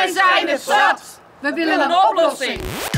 Wij zijn het zat! We willen een oplossing!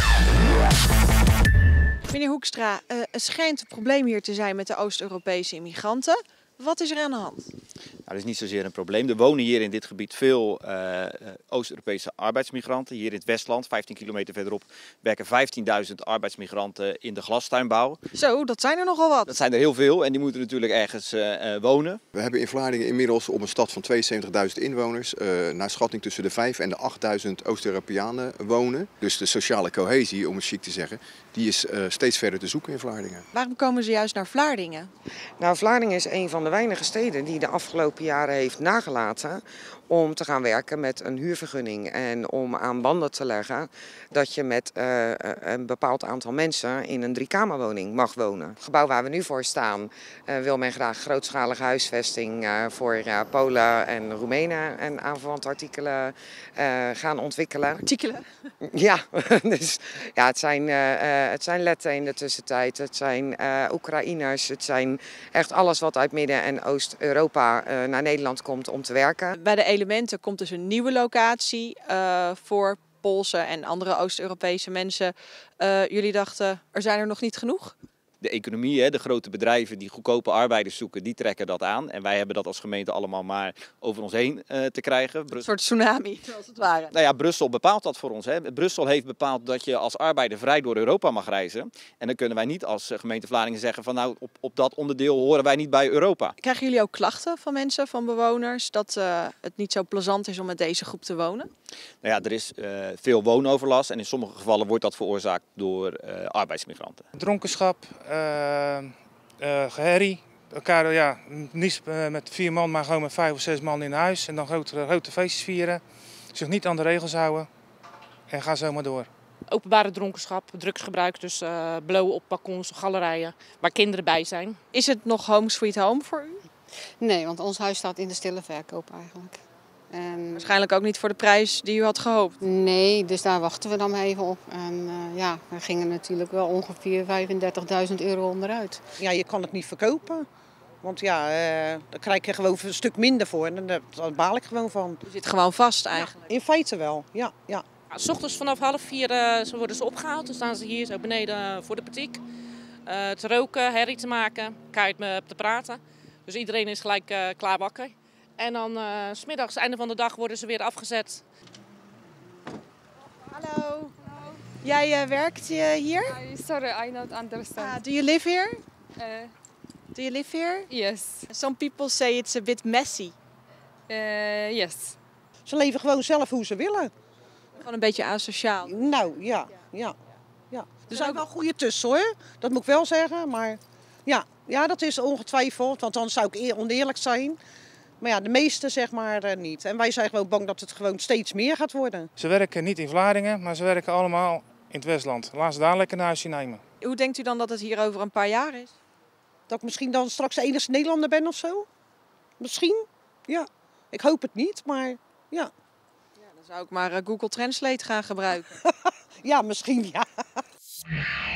Meneer Hoekstra, er schijnt een probleem hier te zijn met de Oost-Europese immigranten. Wat is er aan de hand? Nou, dat is niet zozeer een probleem. Er wonen hier in dit gebied veel Oost-Europese arbeidsmigranten. Hier in het Westland, 15 kilometer verderop, werken 15.000 arbeidsmigranten in de glastuinbouw. Zo, dat zijn er nogal wat. Dat zijn er heel veel en die moeten natuurlijk ergens wonen. We hebben in Vlaardingen inmiddels op een stad van 72.000 inwoners naar schatting tussen de 5.000 en de 8.000 Oost-Europeanen wonen. Dus de sociale cohesie, om het chic te zeggen, die is steeds verder te zoeken in Vlaardingen. Waarom komen ze juist naar Vlaardingen? Nou, Vlaardingen is een van de weinige steden die de afgelopen jaren heeft nagelaten om te gaan werken met een huurvergunning en om aan banden te leggen dat je met een bepaald aantal mensen in een 3-kamerwoning mag wonen. Het gebouw waar we nu voor staan wil men graag grootschalige huisvesting voor Polen en Roemenen en aanverwante artikelen gaan ontwikkelen. Artikelen? Ja, dus, ja, het zijn Letten in de tussentijd, het zijn Oekraïners, het zijn echt alles wat uit Midden- en Oost-Europa naar Nederland komt om te werken. Bij de Elementen komt dus een nieuwe locatie voor Poolse en andere Oost-Europese mensen. Jullie dachten, er zijn er nog niet genoeg? De economie, de grote bedrijven die goedkope arbeiders zoeken, die trekken dat aan. En wij hebben dat als gemeente allemaal maar over ons heen te krijgen. Een soort tsunami, als het ware. Nou ja, Brussel bepaalt dat voor ons. Brussel heeft bepaald dat je als arbeider vrij door Europa mag reizen. En dan kunnen wij niet als gemeente Vlaardingen zeggen van nou, op dat onderdeel horen wij niet bij Europa. Krijgen jullie ook klachten van mensen, van bewoners, dat het niet zo plezant is om met deze groep te wonen? Nou ja, er is veel woonoverlast en in sommige gevallen wordt dat veroorzaakt door arbeidsmigranten. Dronkenschap, geherrie, elkaar niet met 4 man, maar gewoon met 5 of 6 man in huis en dan grote feestjes vieren, zich niet aan de regels houden en ga zo maar door. Openbare dronkenschap, drugsgebruik, dus blowen op balkons, galerijen, waar kinderen bij zijn. Is het nog home sweet home voor u? Nee, want ons huis staat in de stille verkoop eigenlijk. En waarschijnlijk ook niet voor de prijs die u had gehoopt. Nee, dus daar wachten we dan even op. En we gingen natuurlijk wel ongeveer 35.000 euro onderuit. Ja, je kan het niet verkopen. Want daar krijg je gewoon een stuk minder voor. En daar baal ik gewoon van. Je zit gewoon vast eigenlijk. Ja, in feite wel, ja. Ja, 's ochtends vanaf 3:30 worden ze opgehaald. Dan staan ze hier zo beneden voor de boutique. Te roken, herrie te maken, keihard me te praten. Dus iedereen is gelijk klaar wakker. En dan 's middags, einde van de dag, worden ze weer afgezet. Hallo. Jij werkt hier? Sorry, I don't understand. Do you live here? Do you live here? Yes. Some people say it's a bit messy. Yes. Ze leven gewoon zelf hoe ze willen. Gewoon een beetje asociaal. Nou, ja. Er zijn wel goede tussen hoor, dat moet ik wel zeggen. Maar ja, dat is ongetwijfeld, want dan zou ik oneerlijk zijn. Maar ja, de meeste zeg maar niet. En wij zijn gewoon bang dat het gewoon steeds meer gaat worden. Ze werken niet in Vlaardingen, maar ze werken allemaal in het Westland. Laat ze daar lekker naar huisje nemen. Hoe denkt u dan dat het hier over een paar jaar is? Dat ik misschien dan straks de enige Nederlander ben of zo? Misschien, ja. Ik hoop het niet, maar ja. Dan zou ik maar Google Translate gaan gebruiken. Ja, misschien ja.